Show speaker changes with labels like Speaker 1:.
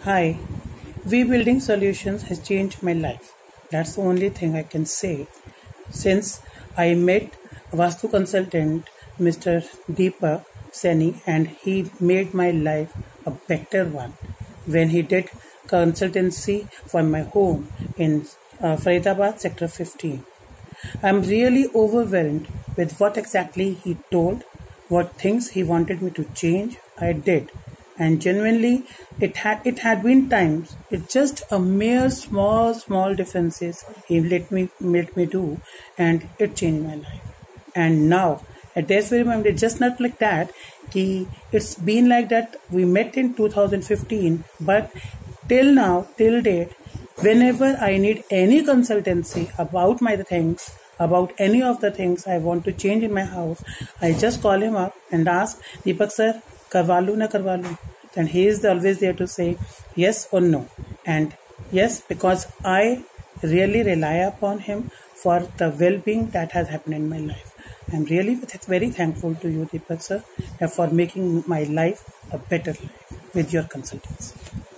Speaker 1: Hi, We Building Solutions has changed my life. That's the only thing I can say. Since I met Vastu consultant Mr. Deepak Seni, and he made my life a better one when he did consultancy for my home in Faridabad Sector 15. I'm really overwhelmed with what exactly he told, what things he wanted me to change. I did, and genuinely, it had been times. It's just a mere small differences he let me do, and it changed my life. And now, at this very moment, it's just not like that. It's been like that. We met in 2015, but till now, till date, whenever I need any consultancy about my things, about any of the things I want to change in my house, I just call him up and ask, Deepak sir, karwa lu na karwa lu? And he is always there to say yes or no. And yes, because I really rely upon him for the well-being that has happened in my life. I'm really very thankful to you, Deepak sir, for making my life a better life with your consultancy.